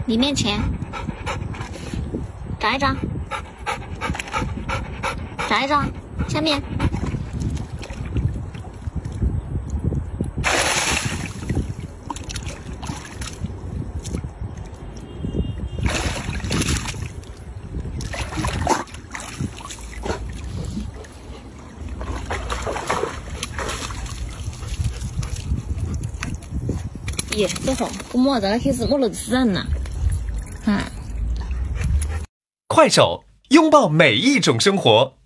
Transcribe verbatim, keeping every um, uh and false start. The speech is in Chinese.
你面前，找一找，找一找，下面。耶，这红，我摸着了开始摸了死人了。嗯， 快手，拥抱每一种生活。